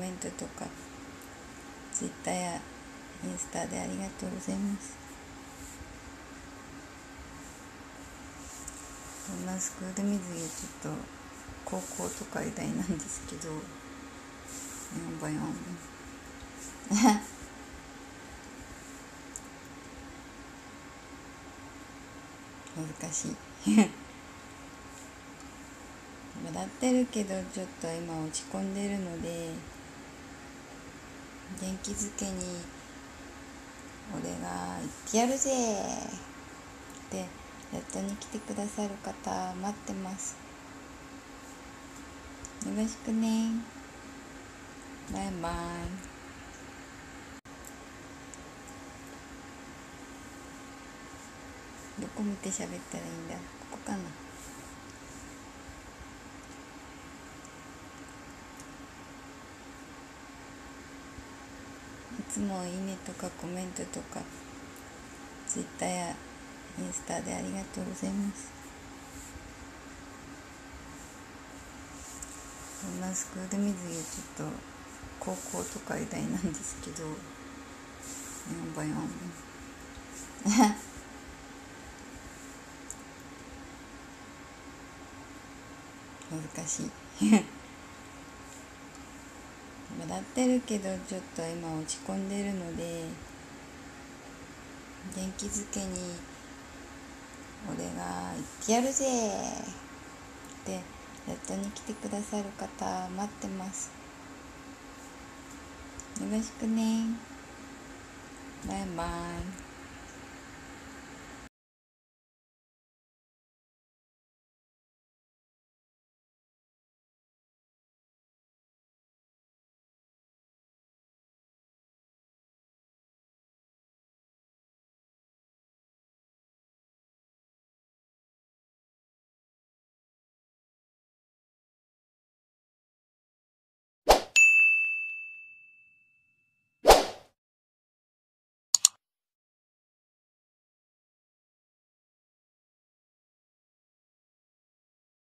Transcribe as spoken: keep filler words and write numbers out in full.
メントとかツイッターやインスタでありがとうございます。こんなスクール水着ちょっと高校とか偉大なんですけど、やばいやん難しい笑ってるけどちょっと今落ち込んでるので、元気づけに俺が言ってやるぜってやっとに来てくださる方待ってます。よろしくね。バイバイ。どこ見て喋ったらいいんだ。ここかな。いつもいいねとかコメントとかツイッターやインスタでありがとうございます。こんなスクール水着ちょっと高校とか偉大なんですけど、やばいやん難しい笑ってるけどちょっと今落ち込んでるので、元気づけに俺が言ってやるぜってやっとに来てくださる方待ってます。よろしくね。バイバイ。